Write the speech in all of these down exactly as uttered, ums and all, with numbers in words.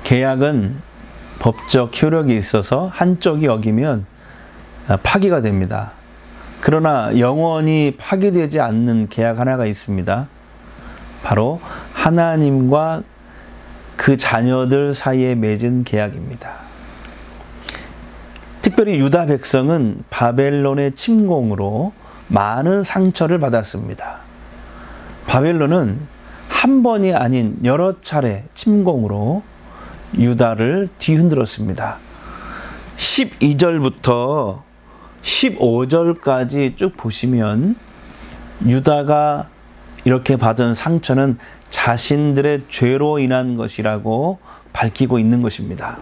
계약은 법적 효력이 있어서 한쪽이 어기면 파기가 됩니다. 그러나 영원히 파기되지 않는 계약 하나가 있습니다. 바로 하나님과 그 자녀들 사이에 맺은 계약입니다. 특별히 유다 백성은 바벨론의 침공으로 많은 상처를 받았습니다. 바벨론은 한 번이 아닌 여러 차례 침공으로 유다를 뒤흔들었습니다. 십이 절부터 십오 절까지 쭉 보시면 유다가 이렇게 받은 상처는 자신들의 죄로 인한 것이라고 밝히고 있는 것입니다.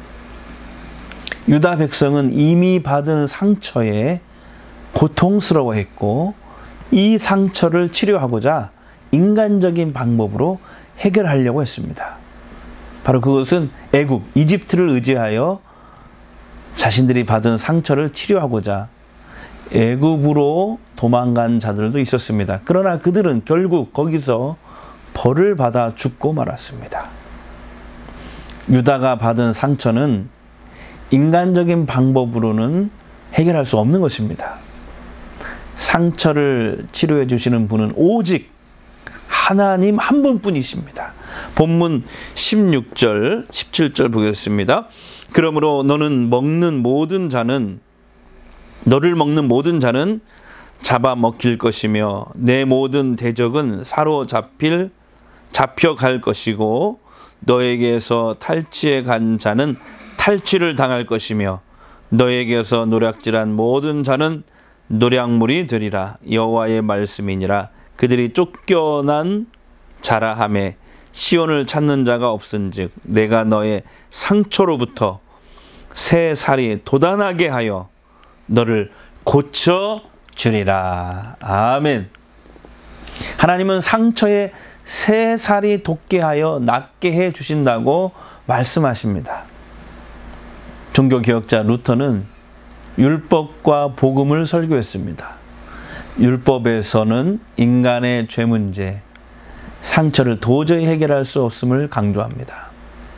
유다 백성은 이미 받은 상처에 고통스러워했고 이 상처를 치료하고자 인간적인 방법으로 해결하려고 했습니다. 바로 그것은 애굽, 이집트를 의지하여 자신들이 받은 상처를 치료하고자 애굽으로 도망간 자들도 있었습니다. 그러나 그들은 결국 거기서 벌을 받아 죽고 말았습니다. 유다가 받은 상처는 인간적인 방법으로는 해결할 수 없는 것입니다. 상처를 치료해 주시는 분은 오직 하나님 한 분뿐이십니다. 본문 십육 절, 십칠 절 보겠습니다. 그러므로 너는 먹는 모든 자는 너를 먹는 모든 자는 잡아먹힐 것이며 내 모든 대적은 사로잡힐 잡혀갈 것이고 너에게서 탈취해 간 자는 탈취를 당할 것이며 너에게서 노략질한 모든 자는 노략물이 되리라. 여호와의 말씀이니라. 그들이 쫓겨난 자라 하매 시온을 찾는 자가 없은즉 내가 너의 상처로부터 새 살이 돋아나게 하여 너를 고쳐 주리라. 아멘. 하나님은 상처에 새 살이 돋게 하여 낫게 해 주신다고 말씀하십니다. 종교개혁자 루터는 율법과 복음을 설교했습니다. 율법에서는 인간의 죄 문제, 상처를 도저히 해결할 수 없음을 강조합니다.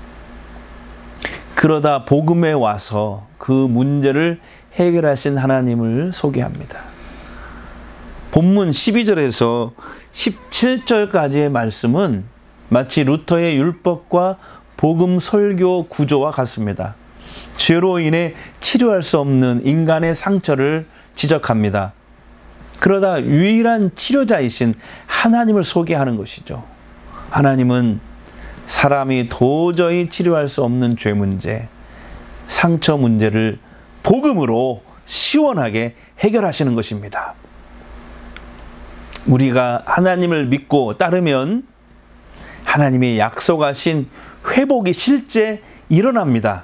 그러다 복음에 와서 그 문제를 해결하신 하나님을 소개합니다. 본문 십이 절에서 십칠 절까지의 말씀은 마치 루터의 율법과 복음 설교 구조와 같습니다. 죄로 인해 치료할 수 없는 인간의 상처를 지적합니다. 그러다 유일한 치료자이신 하나님을 소개하는 것이죠. 하나님은 사람이 도저히 치료할 수 없는 죄 문제, 상처 문제를 복음으로 시원하게 해결하시는 것입니다. 우리가 하나님을 믿고 따르면 하나님이 약속하신 회복이 실제 일어납니다.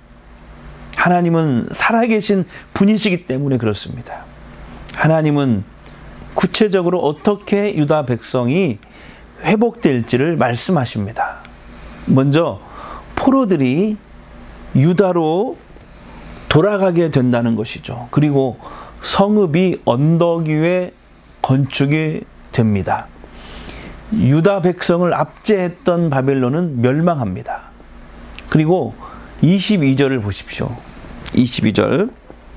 하나님은 살아계신 분이시기 때문에 그렇습니다. 하나님은 구체적으로 어떻게 유다 백성이 회복될지를 말씀하십니다. 먼저 포로들이 유다로 돌아가게 된다는 것이죠. 그리고 성읍이 언덕 위에 건축이 됩니다. 유다 백성을 압제했던 바벨론은 멸망합니다. 그리고 이십이 절을 보십시오. 이십이 절.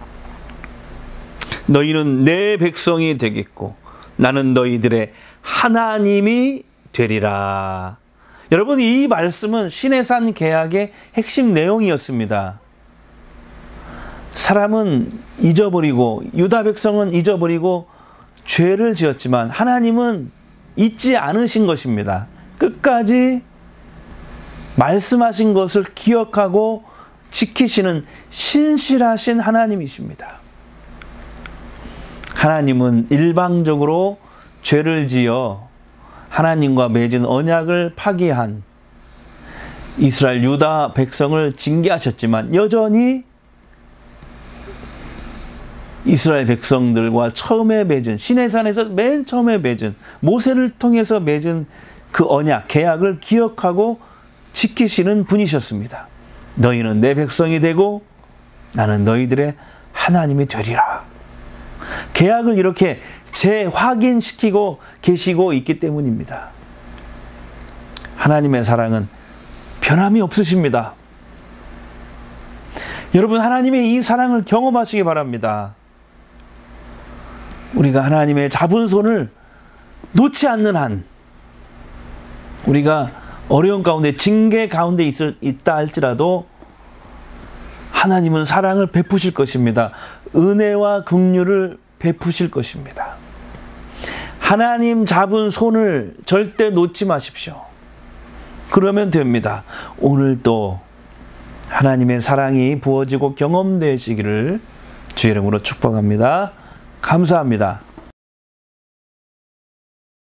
너희는 내 백성이 되겠고 나는 너희들의 하나님이 되리라. 여러분, 이 말씀은 시내산 계약의 핵심 내용이었습니다. 사람은 잊어버리고 유다 백성은 잊어버리고 죄를 지었지만 하나님은 잊지 않으신 것입니다. 끝까지 말씀하신 것을 기억하고 지키시는 신실하신 하나님이십니다. 하나님은 일방적으로 죄를 지어 하나님과 맺은 언약을 파기한 이스라엘 유다 백성을 징계하셨지만 여전히 이스라엘 백성들과 처음에 맺은 시내산에서 맨 처음에 맺은 모세를 통해서 맺은 그 언약, 계약을 기억하고 지키시는 분이셨습니다. 너희는 내 백성이 되고 나는 너희들의 하나님이 되리라. 계약을 이렇게 재확인시키고 계시고 있기 때문입니다. 하나님의 사랑은 변함이 없으십니다. 여러분, 하나님의 이 사랑을 경험하시기 바랍니다. 우리가 하나님의 잡은 손을 놓지 않는 한, 우리가 어려운 가운데, 징계 가운데 있, 있다 할지라도 하나님은 사랑을 베푸실 것입니다. 은혜와 긍휼을 베푸실 것입니다. 하나님 잡은 손을 절대 놓지 마십시오. 그러면 됩니다. 오늘도 하나님의 사랑이 부어지고 경험되시기를 주의 이름으로 축복합니다. 감사합니다.